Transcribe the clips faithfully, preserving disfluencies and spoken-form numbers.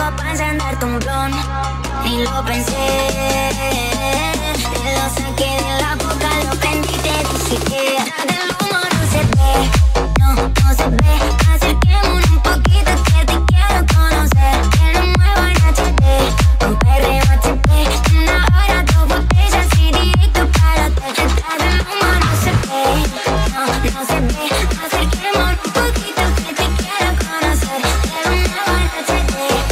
pa' encenderte un blon. Ni lo pensé. Te lo saqué de la boca, lo prendí y te dije que detrás del humo no se ve. No, no se ve. Acerquémonos un poquito que te quiero conocer. Que lo muevo en H D, un perreo H P. Una hora, dos botellas y directo para hotel. Detrás del humo no se ve. No, no se ve. Acerquémonos un poquito que te quiero conocer. Que lo muevo en H D.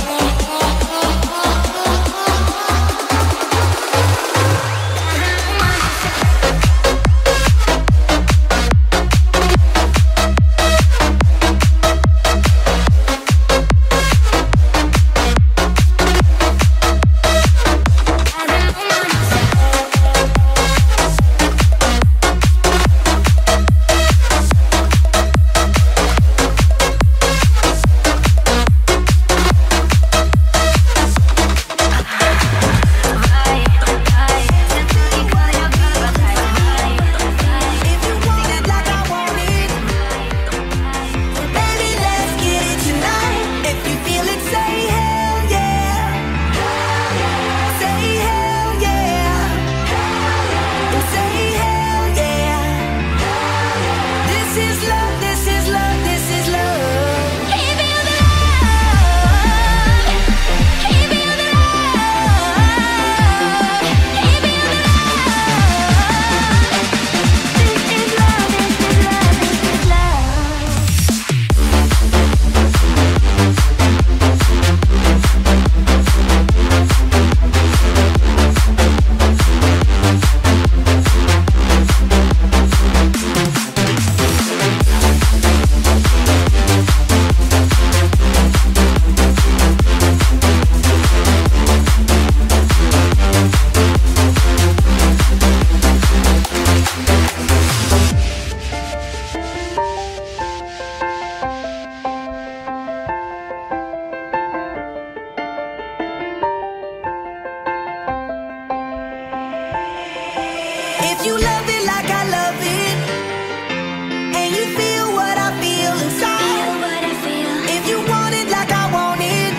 If you love it like I love it, and you feel what I feel inside, if you want it like I want it,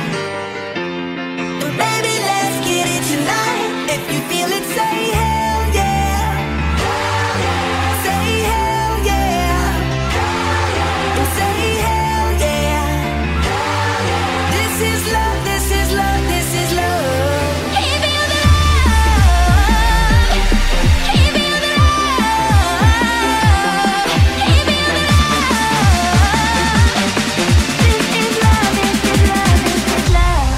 then baby let's get it tonight. If you feel it, say hell yeah. Say hell yeah. Say hell yeah. This is love, this is love, this is love. Give me the love. Give me the love. Give me the love. This is love, this is love, this is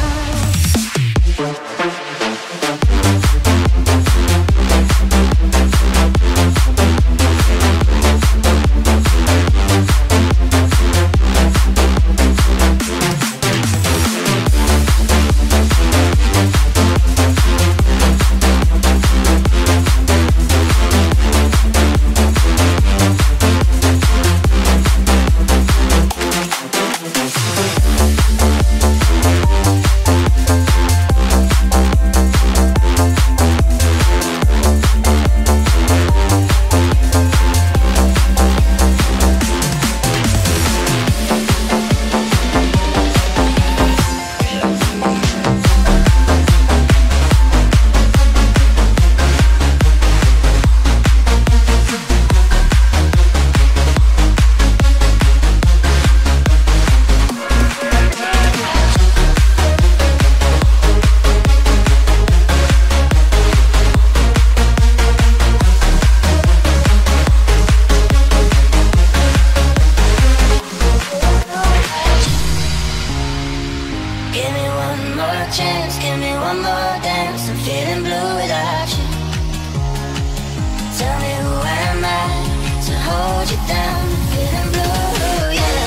Give me one more chance, give me one more dance. I'm feeling blue without you. Tell me who am I to hold you down. I'm feeling blue, yeah.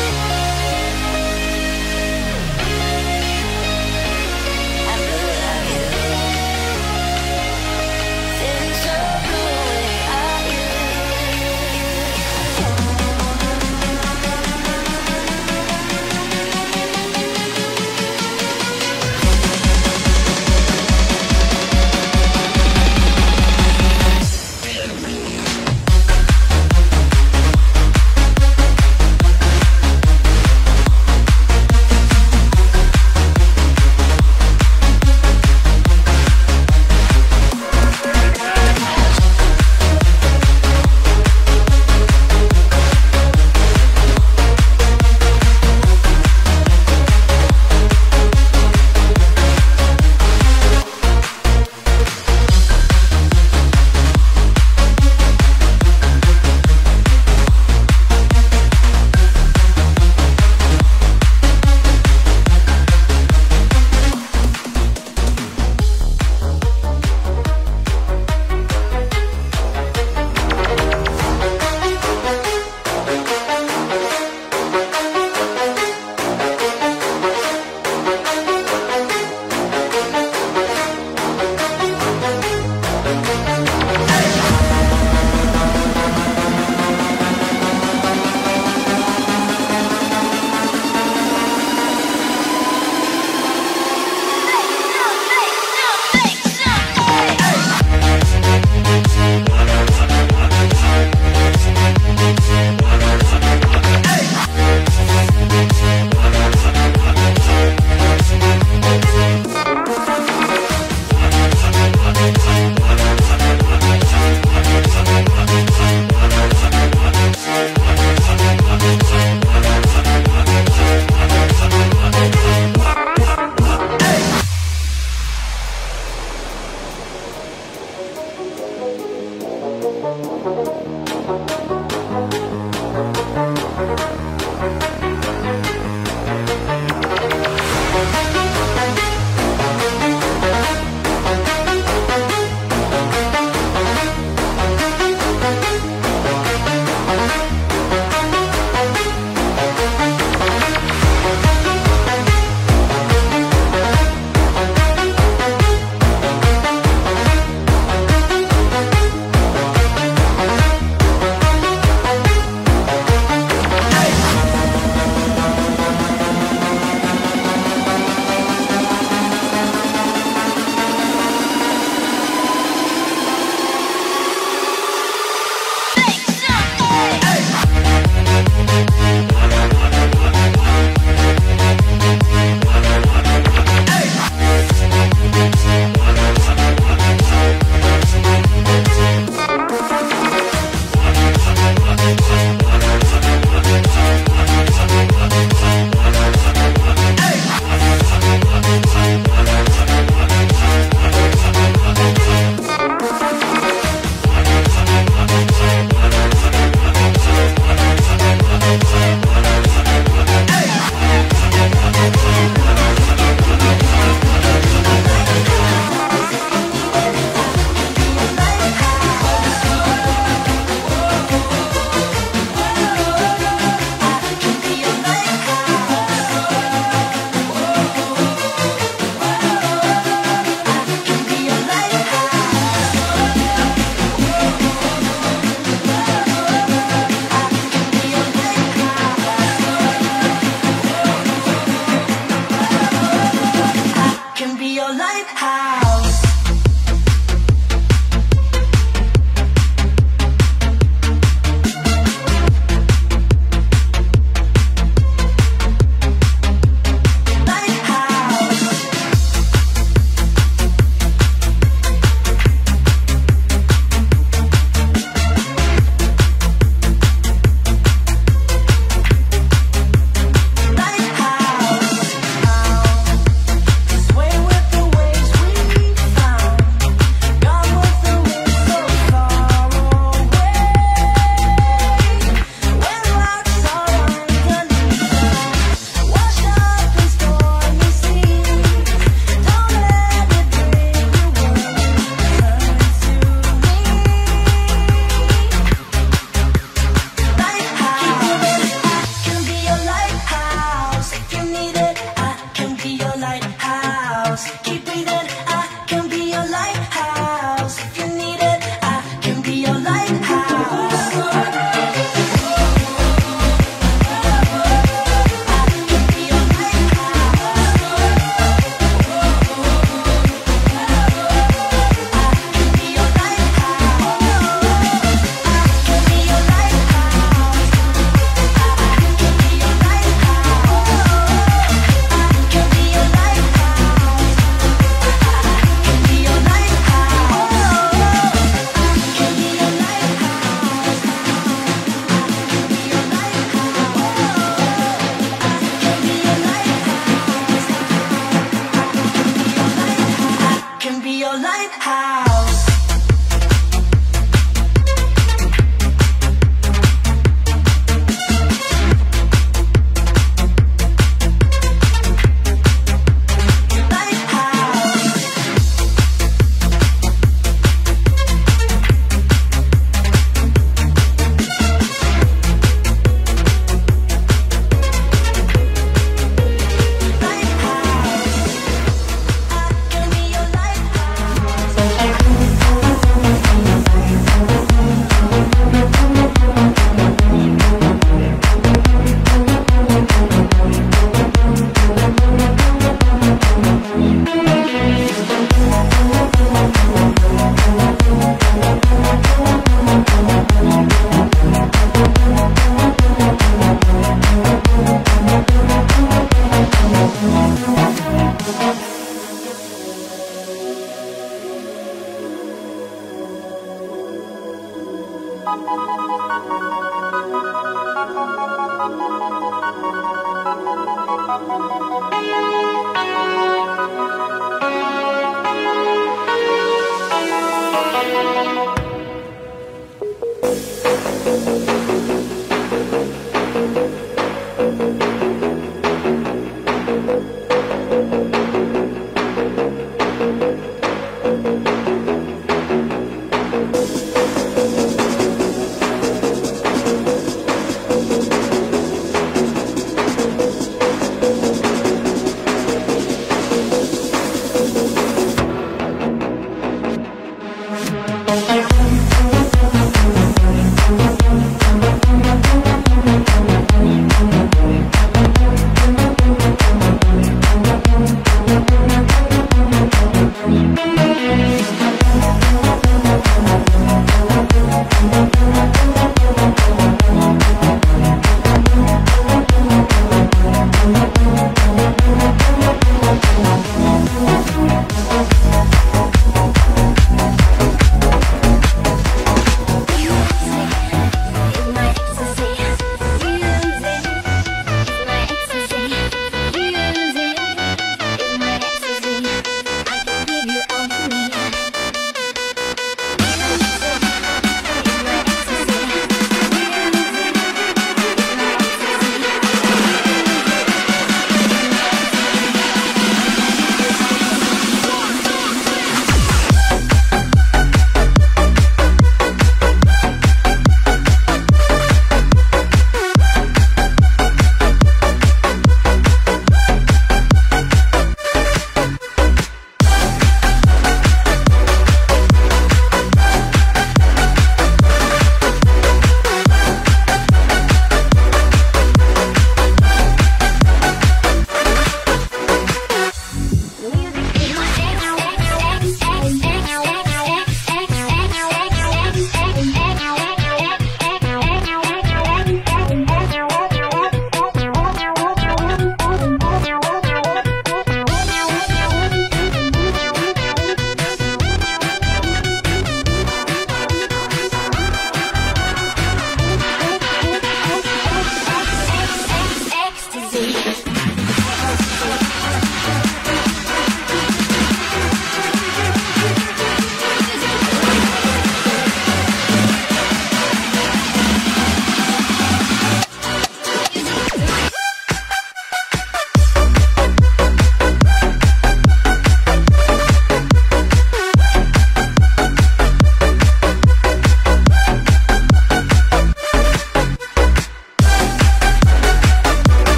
I'm blue without you. Feeling so blue without you. house. Keep breathing, I can be your lighthouse. If you need it, I can be your lighthouse.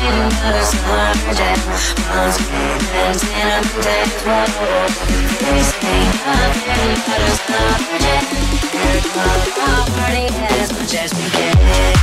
nothing but a summer jam. Palms dancing up and dance, whoa. This ain't nothing but a summer jam. We're gonna party as much as we can.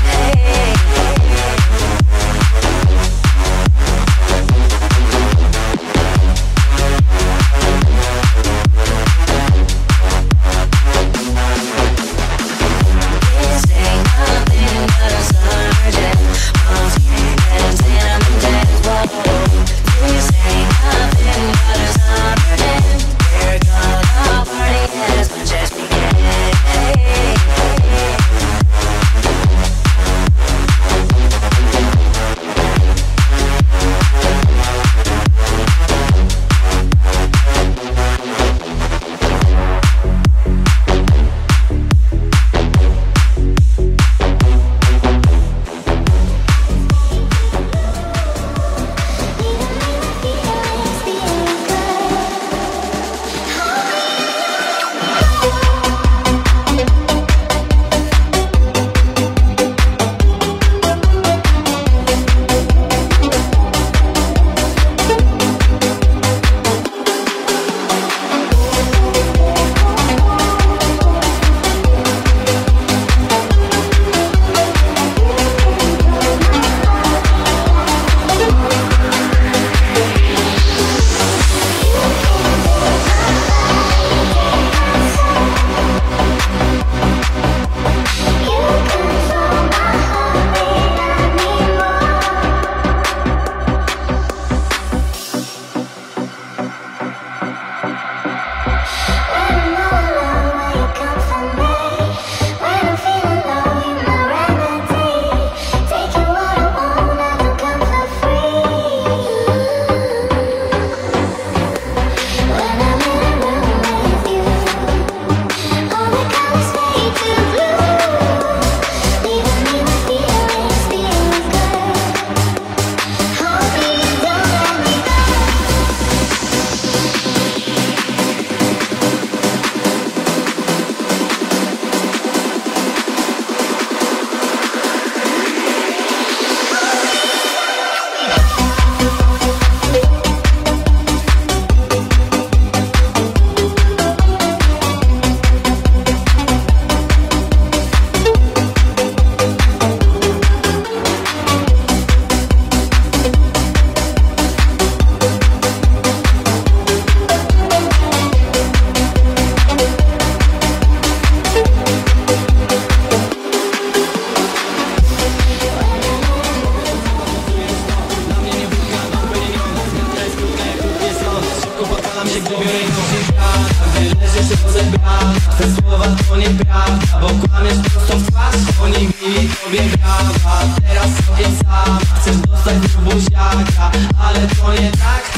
Te słowa to nieprawda, bo kłamiesz prosto w twarz. Oni mieli tobie brawa, teraz sobie sama chcesz dostać do buziaka, ale to nie tak.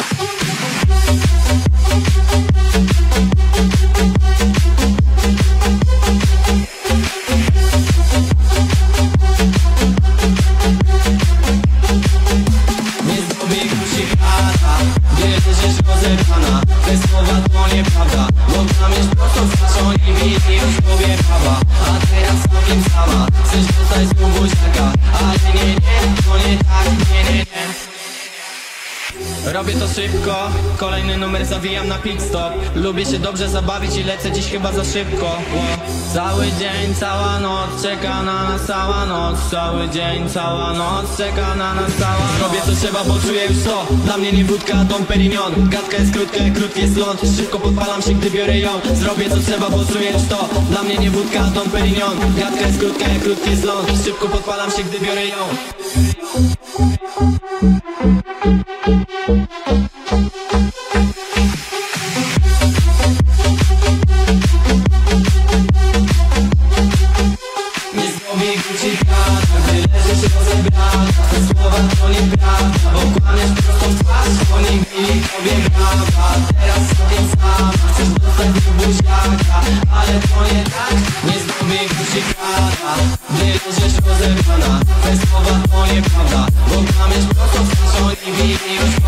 Nie zrobię guzikata, gdzie leżysz rozerwana. Te słowa to nieprawda, bo kłamiesz prosto w twarz. Oni mieli już tobie prawa, a teraz sobie sama chcesz dostać do buziaka, ale nie, nie, to nie tak, nie, nie, nie. Robię to szybko, kolejny numer zawijam na pit stop. Lubię się dobrze zabawić i lecę dziś chyba za szybko. Wow. Cały dzień, cała noc, czeka na nas cała noc. Cały dzień, cała noc, czeka na nas cała noc. Robię co trzeba, bo czuję już to. Dla mnie nie wódka, Dom Perignon. Gadka jest krótka, krótki jest ląd. Szybko podpalam się, gdy biorę ją. Zrobię co trzeba, bo czuję już to. Dla mnie nie wódka, Dom Perignon. Gadka jest krótka, krótki jest ląd. Szybko podpalam się, gdy biorę ją. Nie zrobię guzikata, gdy leżysz rozebrana. Te słowa to nieprawda, bo kłamiesz prosto w twarz. Oni mieli tobie brawa, teraz sobie sama chcesz dostać do buziaka, ale to nie tak. Nie zrobię guzikata, gdy leżysz rozebrana. Te słowa to nieprawda, bo kłamiesz prosto w twarz. Oni mieli już